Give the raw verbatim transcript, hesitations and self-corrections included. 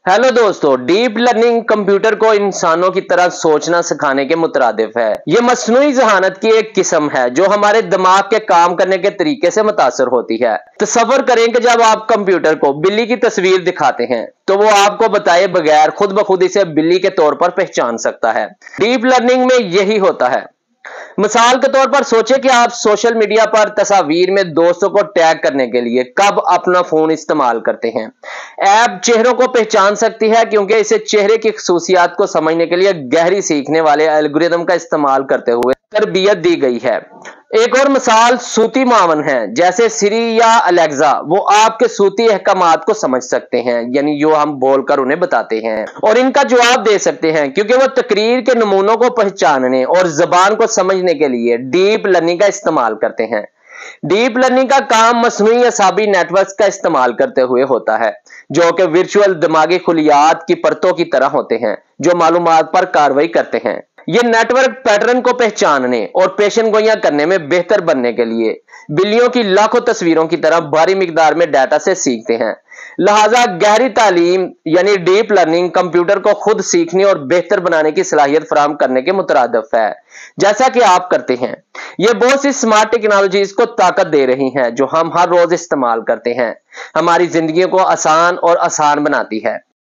Hello दोस्तों, deep learning computer को इंसानों की तरह सोचना सिखाने के मुतरादिफ है। ये मसनूई जहानत की एक किस्म है जो हमारे दिमाग के काम करने के तरीके से मुतासर होती है। तसव्वुर करें कि जब आप कंप्यूटर को बिल्ली की तस्वीर दिखाते हैं तो वो आपको बताए बगैर खुद ब खुद इसे बिल्ली के तौर पर पहचान सकता है। डीप लर्निंग में यही होता है। मिसाल के तौर पर सोचें कि आप सोशल मीडिया पर तस्वीर में दोस्तों को टैग करने के लिए कब अपना फोन इस्तेमाल करते हैं। ऐप चेहरों को पहचान सकती है क्योंकि इसे चेहरे की खसूसियात को समझने के लिए गहरी सीखने वाले एल्गोरिदम का इस्तेमाल करते हुए तरबियत दी गई है। एक और मिसाल सूती मावन है, जैसे सिरी या अलेक्सा। वो आपके सूती अहकामात को समझ सकते हैं, यानी जो हम बोलकर उन्हें बताते हैं, और इनका जवाब दे सकते हैं क्योंकि वो तकरीर के नमूनों को पहचानने और जबान को समझने के लिए डीप लर्निंग का इस्तेमाल करते हैं। डीप लर्निंग का काम मसनूई असाबी नेटवर्क का इस्तेमाल करते हुए होता है, जो कि वर्चुअल दिमागी खुलियात की परतों की तरह होते हैं जो मालूमात पर कार्रवाई करते हैं। ये नेटवर्क पैटर्न को पहचानने और पेशन गोइयां करने में बेहतर बनने के लिए बिल्लियों की लाखों तस्वीरों की तरह भारी मिकदार में डाटा से सीखते हैं। लिहाजा गहरी तालीम यानी डीप लर्निंग कंप्यूटर को खुद सीखने और बेहतर बनाने की सलाहियत फराहम करने के मुतरादिफ है, जैसा कि आप करते हैं। ये बहुत सी स्मार्ट टेक्नोलॉजीज को ताकत दे रही हैं जो हम हर रोज इस्तेमाल करते हैं, हमारी जिंदगी को आसान और आसान बनाती है।